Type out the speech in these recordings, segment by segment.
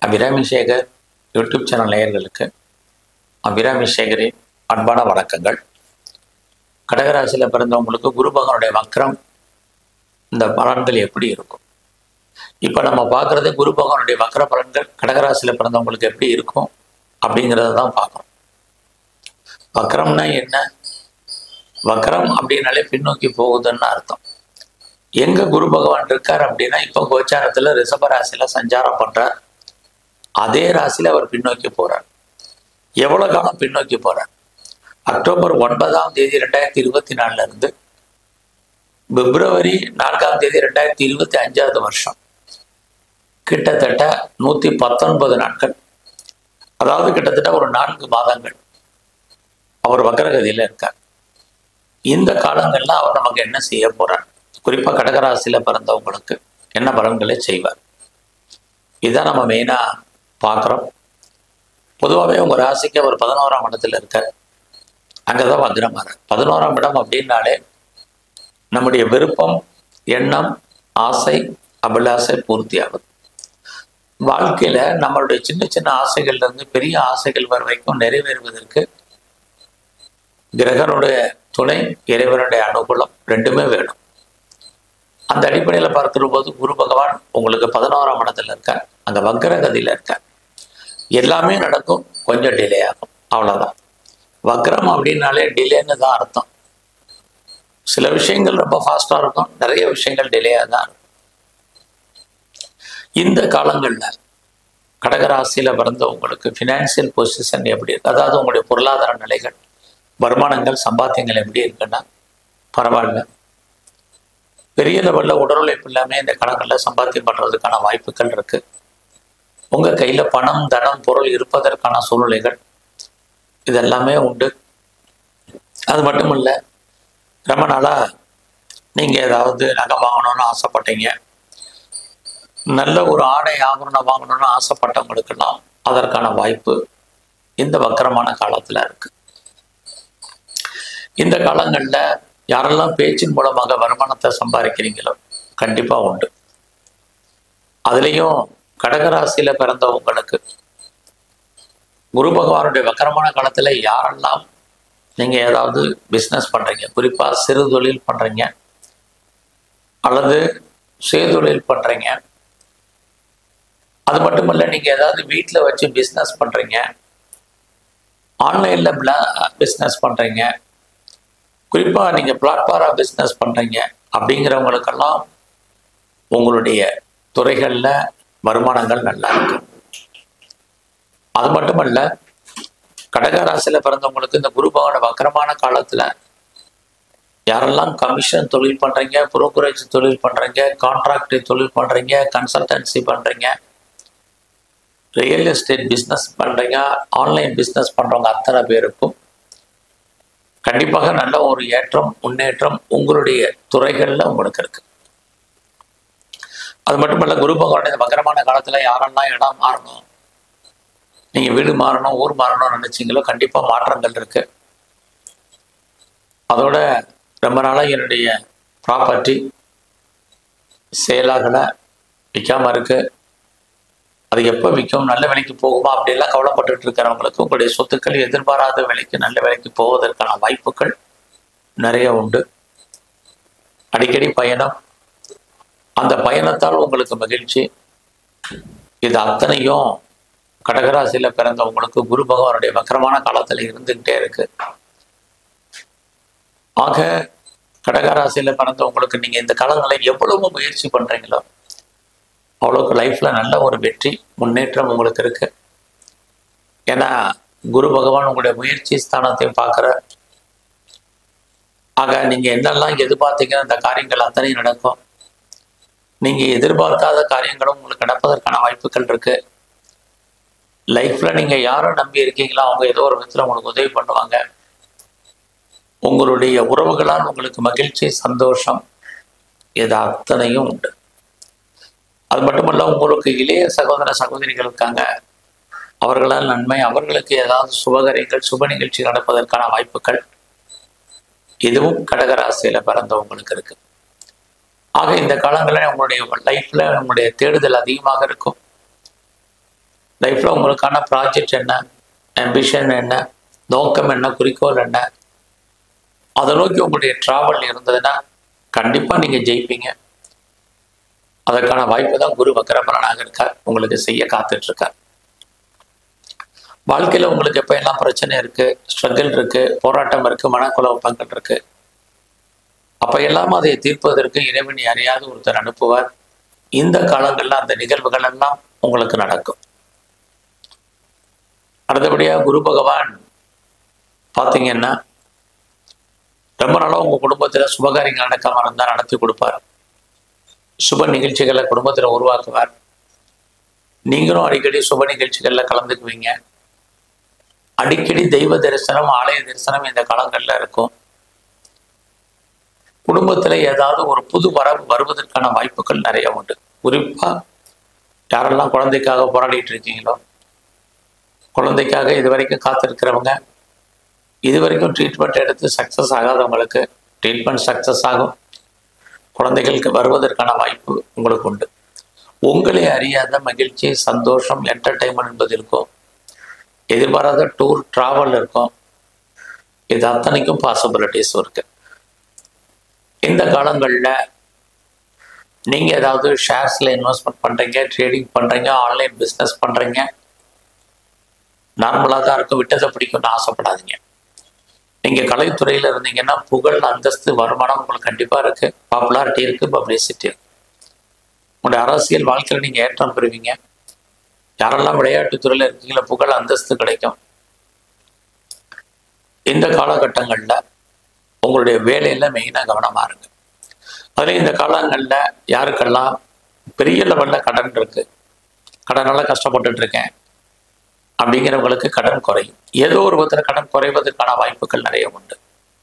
Abirami Sekar YouTube channel நேயர்களுக்கு அபிராமி சேகரின் அன்பான வணக்கங்கள். கடகராசியில் பிறந்தவங்களுக்கு குரு பகவானுடைய வக்ரம் இந்த பலன்கள் எப்படி இருக்கும்? இப்போ நம்ம பார்க்குறது குரு பகவானுடைய வக்ர பலன்கள் கடகராசியில் பிறந்தவங்களுக்கு எப்படி இருக்கும் அப்படிங்கிறத தான் பார்க்குறோம். வக்ரம்னா என்ன? வக்ரம் அப்படின்னாலே பின்னோக்கி போகுதுன்னு அர்த்தம். எங்கே குரு பகவான் இருக்கார் அப்படின்னா, இப்போ கோச்சாரத்தில் ரிஷப ராசியில் சஞ்சாரம் பண்ணுறார். அதே ராசியில் அவர் பின்னோக்கி போகிறார். எவ்வளோ காலம் பின்னோக்கி போகிறார்? அக்டோபர் 9ஆம் தேதி 2024 இருந்து பிப்ரவரி 4ஆம் தேதி 2025 வருஷம், கிட்டத்தட்ட 119 நாட்கள், அதாவது கிட்டத்தட்ட ஒரு 4 மாதங்கள் அவர் வக்ரகதியில் இருக்கார். இந்த காலங்கள்ல அவர் நமக்கு என்ன செய்ய போறார்? குறிப்பாக கடகராசியில் பிறந்தவங்களுக்கு என்ன பலன்களை செய்வார்? இதான் நம்ம மெயினாக பார்க்குறோம். பொதுவாகவே உங்கள் ராசிக்கு அவர் 11ஆம் இடத்துல இருக்கார். அங்கே தான் வக்ரமார். 11ஆம் இடம் அப்படின்னாலே நம்முடைய விருப்பம், எண்ணம், ஆசை, அபிலாசை பூர்த்தி ஆகுது. வாழ்க்கையில் நம்மளுடைய சின்ன சின்ன ஆசைகள்லேருந்து பெரிய ஆசைகள் வர வரைக்கும் நிறைவேறுவதற்கு கிரகனுடைய துணை, இறைவனுடைய அனுகூலம் ரெண்டுமே வேணும். அந்த அடிப்படையில் பார்க்கிற போது குரு பகவான் உங்களுக்கு 11ஆம் இடத்துல இருக்கார். அங்கே வக்ரகதியில் இருக்கார். எல்லாமே நடக்கும், கொஞ்சம் டிலே ஆகும், அவ்வளோதான். வக்ரம் அப்படின்னாலே டிலேன்னு தான் அர்த்தம். சில விஷயங்கள் ரொம்ப ஃபாஸ்ட்டாக இருக்கும், நிறைய விஷயங்கள் டிலேயாக தான் இருக்கும். இந்த காலங்களில் கடகராசியில் பிறந்தவங்களுக்கு ஃபினான்சியல் பொசிஷன் எப்படி இருக்கு? அதாவது உங்களுடைய பொருளாதார நிலைகள், வருமானங்கள், சம்பாத்தியங்கள் எப்படி இருக்குன்னா பரவாயில்ல. பெரிய லெவலில் உடல் உழைப்பு இல்லாமல் இந்த காலங்களில் சம்பாத்தியம் பண்ணுறதுக்கான வாய்ப்புகள் இருக்குது. உங்கள் கையில் பணம், தனம், பொருள் இருப்பதற்கான சூழ்நிலைகள் இதெல்லாமே உண்டு. அது மட்டும் இல்லை, ரொம்ப நாளாக நீங்கள் ஏதாவது நகை வாங்கணும்னு ஆசைப்பட்டீங்க, நல்ல ஒரு ஆடை ஆபரணம் வாங்கணும்னு ஆசைப்பட்டவங்களுக்கெல்லாம் அதற்கான வாய்ப்பு இந்த வக்கரமான காலத்தில் இருக்குது. இந்த காலங்களில் யாரெல்லாம் பேச்சின் மூலமாக வருமானத்தை சம்பாதிக்கிறீங்களோ கண்டிப்பாக உண்டு. அதுலேயும் கடகராசியில் பிறந்தவங்களுக்கு குரு பகவானுடைய வக்கரமான காலத்தில் யாரெல்லாம் நீங்கள் ஏதாவது பிஸ்னஸ் பண்ணுறீங்க, குறிப்பாக சிறு தொழில் பண்ணுறீங்க அல்லது சுயதொழில் பண்ணுறீங்க, அது மட்டும் இல்லை நீங்கள் ஏதாவது வீட்டில் வச்சு பிஸ்னஸ் பண்ணுறீங்க, ஆன்லைனில் பிஸ்னஸ் பண்ணுறீங்க, குறிப்பாக நீங்கள் பிளாட்ஃபாராக பிஸ்னஸ் பண்ணுறீங்க அப்படிங்கிறவங்களுக்கெல்லாம் உங்களுடைய துறைகளில் வருமானங்கள் நல்லா இருக்கு. அது மட்டுமல்ல, கடகராசியில் பிறந்தவங்களுக்கு இந்த குரு பகவான் வக்கரமான காலத்தில் யாரெல்லாம் கமிஷன் தொழில் பண்ணுறீங்க, புரோக்கரேஜ் தொழில் பண்ணுறீங்க, கான்ட்ராக்ட் தொழில் பண்ணுறீங்க, கன்சல்டன்சி பண்ணுறீங்க, ரியல் எஸ்டேட் பிஸ்னஸ் பண்ணுறீங்க, ஆன்லைன் பிஸ்னஸ் பண்ணுறவங்க அத்தனை பேருக்கும் கண்டிப்பாக நல்ல ஒரு ஏற்றம், முன்னேற்றம் உங்களுடைய துறைகளில் உங்களுக்கு இருக்கு. அது மட்டுமல்ல, குரு பகவான் இந்த வக்கரமான காலத்தில் யாரெல்லாம் இடம் மாறணும், நீங்கள் வீடு மாறணும், ஊர் மாறணும்னு நினைச்சிங்களோ கண்டிப்பாக மாற்றங்கள் இருக்கு. அதோட ரொம்ப நாளாக என்னுடைய ப்ராப்பர்ட்டி சேலாகலை, விற்காம இருக்கு, அது எப்போ விற்கும், நல்ல விலைக்கு போகுமா அப்படிலாம் கவலைப்பட்டு இருக்கிறவங்களுக்கு உங்களுடைய சொத்துக்கள் எதிர்பாராத விலைக்கு நல்ல விலைக்கு போவதற்கான வாய்ப்புகள் நிறைய உண்டு. அடிக்கடி பயணம், அந்த பயணத்தால் உங்களுக்கு மகிழ்ச்சி. இது அத்தனையும் கடகராசியில் பிறந்தவங்களுக்கு குரு பகவானுடைய வக்கரமான காலத்தில் இருந்துகிட்டே இருக்கு. ஆக கடகராசியில் பிறந்தவங்களுக்கு நீங்கள் இந்த காலங்களில் எவ்வளவு முயற்சி பண்ணுறீங்களோ அவ்வளோக்கு லைஃப்பில் நல்ல ஒரு வெற்றி, முன்னேற்றம் உங்களுக்கு இருக்கு. ஏன்னா குரு பகவான் உங்களுடைய முயற்சி ஸ்தானத்தையும் பார்க்குற. ஆக நீங்கள் என்னெல்லாம் எதிர்பார்த்தீங்கன்னா அந்த காரியங்கள் அத்தனையும் நடக்கும். நீங்கள் எதிர்பார்க்காத காரியங்களும் உங்களுக்கு நடப்பதற்கான வாய்ப்புகள் இருக்கு. லைஃப்பில் நீங்கள் யாரை நம்பி இருக்கீங்களோ அவங்க ஏதோ ஒரு விதத்தில் உங்களுக்கு உதவி பண்ணுவாங்க. உங்களுடைய உறவுகளால் உங்களுக்கு மகிழ்ச்சி, சந்தோஷம், இது அத்தனையும் உண்டு. அது மட்டுமல்ல, உங்களுக்கு இளைய சகோதர சகோதரிகள் இருக்காங்க, அவர்களால் நன்மை, அவர்களுக்கு ஏதாவது சுபகாரியங்கள், சுப நிகழ்ச்சி நடப்பதற்கான வாய்ப்புகள் இதுவும் கடகராசியில் பிறந்தவங்களுக்கு இருக்கு. ஆக இந்த காலங்களில் உங்களுடைய லைஃப்ல உங்களுடைய தேடுதல் அதிகமாக இருக்கும். லைஃப்பில் உங்களுக்கான ப்ராஜெக்ட் என்ன, ஆம்பிஷன் என்ன, நோக்கம் என்ன, குறிக்கோள் என்ன, அதை நோக்கி உங்களுடைய ட்ராவல் இருந்ததுன்னா கண்டிப்பாக நீங்கள் ஜெயிப்பீங்க. அதற்கான வாய்ப்பு தான் குரு வக்ரபலனாக இருக்கார், உங்களுக்கு செய்ய காத்துட்ருக்கார். வாழ்க்கையில் உங்களுக்கு எப்போ எல்லாம் பிரச்சனை இருக்குது, ஸ்ட்ரகிள் இருக்குது, போராட்டம் இருக்குது, மனக்குழப்பங்கள் இருக்குது, அப்போ எல்லாம் அதை தீர்ப்பதற்கு இறைவன் யாரையாவது ஒருத்தர் அனுப்புவார். இந்த காலங்களில் அந்த நிகழ்வுகள் எல்லாம் உங்களுக்கு நடக்கும். அடுத்தபடியாக குரு பகவான் பார்த்தீங்கன்னா ரொம்ப நாளாக உங்கள் குடும்பத்தில் சுபகாரியங்கள் நடக்காமல் இருந்தால் நடத்தி கொடுப்பார். சுப நிகழ்ச்சிகளை குடும்பத்தில் உருவாக்குவார். நீங்களும் அடிக்கடி சுப நிகழ்ச்சிகளில் கலந்துக்குவீங்க. அடிக்கடி தெய்வ தரிசனம், ஆலய தரிசனம் இந்த காலங்களில் இருக்கும். குடும்பத்தில் ஏதாவது ஒரு புது வரவு வருவதற்கான வாய்ப்புகள் நிறைய உண்டு. குறிப்பாக யாரெல்லாம் குழந்தைக்காக போராடிட்டு இருக்கீங்களோ, குழந்தைக்காக இதுவரைக்கும் காத்திருக்கிறவங்க, இதுவரைக்கும் ட்ரீட்மெண்ட் எடுத்து சக்ஸஸ் ஆகாதவங்களுக்கு ட்ரீட்மெண்ட் சக்ஸஸ் ஆகும். குழந்தைகளுக்கு வருவதற்கான வாய்ப்பு உங்களுக்கு உண்டு. உங்களை அறியாத மகிழ்ச்சி, சந்தோஷம், என்டர்டைன்மெண்ட் என்பது இருக்கும். எதிர்பாராத டூர், ட்ராவல் இருக்கும். இது அத்தனைக்கும் பாசிபிலிட்டிஸ் இருக்கு. இந்த காலங்களில் நீங்கள் ஏதாவது ஷேர்ஸில் இன்வெஸ்ட்மெண்ட் பண்ணுறீங்க, ட்ரேடிங் பண்ணுறீங்க, ஆன்லைன் பிஸ்னஸ் பண்ணுறீங்க, நார்மலாக தான் இருக்கும். விட்டதை பிடிக்கும்னு ஆசைப்படாதீங்க. நீங்கள் கலைத்துறையில் இருந்தீங்கன்னா புகழ், அந்தஸ்து, வருமானம் உங்களுக்கு கண்டிப்பாக இருக்குது. பாப்புலாரிட்டி இருக்குது, பப்ளிசிட்டி இருக்குது. உங்களுடைய அரசியல் வாழ்க்கையில் நீங்கள் ஏற்றம் பெறுவீங்க. யாரெல்லாம் விளையாட்டுத்துறையில் இருக்கீங்களோ புகழ், அந்தஸ்து கிடைக்கும். இந்த காலகட்டங்களில் உங்களுடைய வேலையில் மெயினாக கவனமாக இருங்க. அதில் இந்த காலங்களில் யாருக்கெல்லாம் பெரிய லெவலில் கடன் இருக்குது, கடனால் கஷ்டப்பட்டுட்டு இருக்கேன் அப்படிங்கிறவங்களுக்கு கடன் குறையும். ஏதோ ஒரு விதத்தில் கடன் குறைவதற்கான வாய்ப்புகள் நிறைய உண்டு.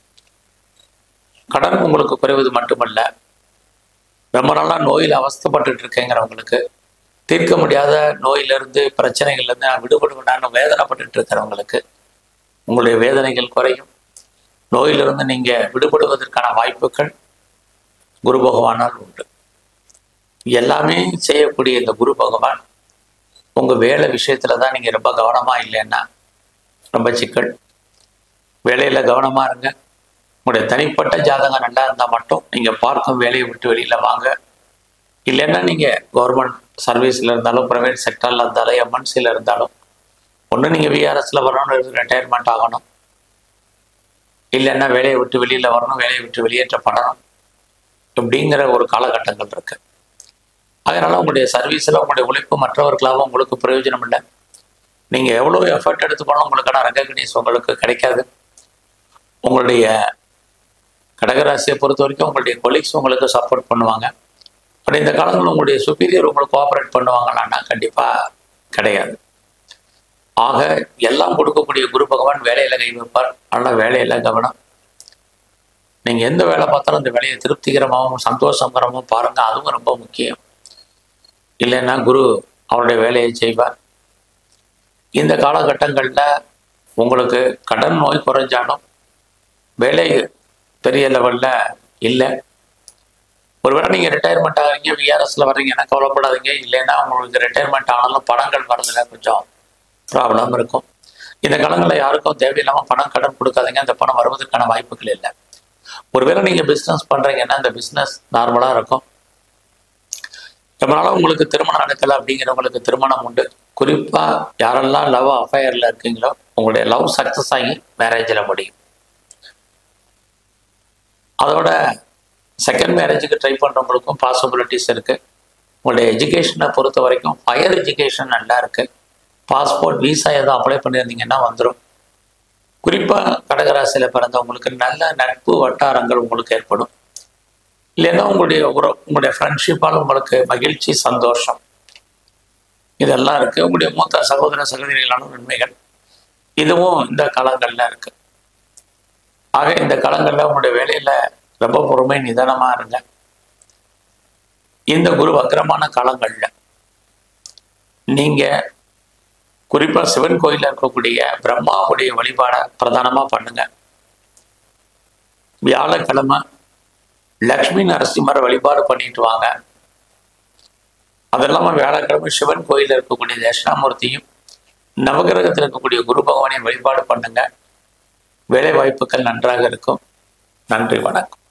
கடன் உங்களுக்கு குறைவது மட்டுமல்ல, ரொம்ப நாளாக நோயில் அவஸ்தைப்பட்டு இருக்கேங்கிறவங்களுக்கு, தீர்க்க முடியாத நோயிலிருந்து, பிரச்சனைகள்லேருந்து நான் விடுபடுவேன் வேதனைப்பட்டு இருக்கிறவங்களுக்கு உங்களுடைய வேதனைகள் குறையும். நோயிலிருந்து நீங்கள் விடுபடுவதற்கான வாய்ப்புகள் குரு பகவானால் உண்டு. எல்லாமே செய்யக்கூடிய இந்த குரு பகவான் உங்கள் வேலை விஷயத்தில் தான் நீங்கள் ரொம்ப கவனமாக இல்லைன்னா ரொம்ப சிக்கல். வேலையில் கவனமாக இருங்க. உங்களுடைய தனிப்பட்ட ஜாதகம் நல்லா இருந்தால் மட்டும் நீங்கள் பார்க்கும் வேலையை விட்டு வெளியில் வாங்க. இல்லைன்னா நீங்கள் கவர்மெண்ட் சர்வீஸில் இருந்தாலும், ப்ரைவேட் செக்டரில் இருந்தாலும், எம்என்சியில் இருந்தாலும், ஒன்று நீங்கள் விஆர்எஸில் வரணும், ரிட்டையர்மெண்ட் ஆகணும், இல்லைன்னா வேலையை விட்டு வெளியில் வரணும், வேலையை விட்டு வெளியேற்றப்படணும், இப்படிங்கிற ஒரு காலகட்டங்கள் இருக்குது. அதனால் உங்களுடைய சர்வீஸில் உங்களுடைய உழைப்பு மற்றவர்களாகவும் உங்களுக்கு பிரயோஜனம் இல்லை. நீங்கள் எவ்வளோ எஃபர்ட் எடுத்து போனாலும் உங்களுக்கான ரெகக்னைஸ் உங்களுக்கு கிடைக்காது. உங்களுடைய கடகராசியை பொறுத்த வரைக்கும் உங்களுடைய கொலீக்ஸ் உங்களுக்கு சப்போர்ட் பண்ணுவாங்க. பட் இந்த காலங்களில் உங்களுடைய சுப்பீரியர் உங்களுக்கு கோஆப்ரேட் பண்ணுவாங்களான்னா கண்டிப்பாக கிடையாது. ஆக எல்லாம் கொடுக்கக்கூடிய குரு பகவான் வேலையில் கை வைப்பார். ஆனால் வேலையில் கவனம். நீங்கள் எந்த வேலை பார்த்தாலும் அந்த வேலையை திருப்திகரமாகவும் சந்தோஷகரமாகவும் பாருங்கள். அதுவும் ரொம்ப முக்கியம். இல்லைன்னா குரு அவருடைய வேலையை செய்வார். இந்த காலகட்டங்களில் உங்களுக்கு கடன் நோய் குறைஞ்சாலும் வேலை பெரிய லெவலில் இல்லை. ஒருவேளை நீங்கள் ரிட்டையர்மெண்ட் ஆகிறீங்க, விஆர்எஸில் வர்றீங்கன்னா கவலைப்படாதீங்க. இல்லைன்னா உங்களுக்கு ரிட்டையர்மெண்ட் ஆனாலும் பணங்கள் வரதில் கொஞ்சம் ப்ராப்ளம் இருக்கும். இந்த காலங்களில் யாருக்கும் தேவையில்லாமல் பணம் கடன் கொடுக்காதீங்க. அந்த பணம் வருவதற்கான வாய்ப்புகள் இல்லை. ஒருவேளை நீங்கள் பிஸ்னஸ் பண்ணுறீங்கன்னா அந்த பிஸ்னஸ் நார்மலாக இருக்கும். ரொம்ப நாளாக உங்களுக்கு திருமணம் நடக்கலை அப்படிங்கிறவங்களுக்கு திருமணம் உண்டு. குறிப்பாக யாரெல்லாம் லவ் அஃபையரில் இருக்கீங்களோ உங்களுடைய லவ் சக்ஸஸ் ஆகி மேரேஜில் முடியும். அதோட செகண்ட் மேரேஜுக்கு ட்ரை பண்ணுறவங்களுக்கும் பாசிபிலிட்டிஸ் இருக்குது. உங்களுடைய எஜுகேஷனை பொறுத்த வரைக்கும் ஹையர் எஜுகேஷன் நல்லா இருக்குது. பாஸ்போர்ட், விசா எதுவும் அப்ளை பண்ணியிருந்தீங்கன்னா வந்துடும். குறிப்பாக கடகராசியில் பிறந்தவங்களுக்கு நல்ல நட்பு வட்டாரங்கள் உங்களுக்கு ஏற்படும். இல்லைன்னா உங்களுடைய ஃப்ரெண்ட்ஷிப்பால் உங்களுக்கு மகிழ்ச்சி, சந்தோஷம் இதெல்லாம் இருக்குது. உங்களுடைய மூத்த சகோதர சகோதரிகளான நன்மைகள் இதுவும் இந்த காலங்களில் இருக்குது. ஆக இந்த காலங்களில் உங்களுடைய வேலையில் ரொம்ப பொறுமை, நிதானமாக இருங்க. இந்த குரு வக்ரமான காலங்களில் நீங்கள் குறிப்பாக சிவன் கோயிலில் இருக்கக்கூடிய பிரம்மாவுடைய வழிபாடை பிரதானமாக பண்ணுங்க. வியாழக்கிழமை லக்ஷ்மி நரசிம்மரை வழிபாடு பண்ணிட்டு வாங்க. அது இல்லாமல் வியாழக்கிழமை சிவன் கோயிலில் இருக்கக்கூடிய தட்சிணாமூர்த்தியும் நவகிரகத்தில் இருக்கக்கூடிய குரு பகவானை வழிபாடு பண்ணுங்க. வேலை வாய்ப்புகள் நன்றாக இருக்கும். நன்றி, வணக்கம்.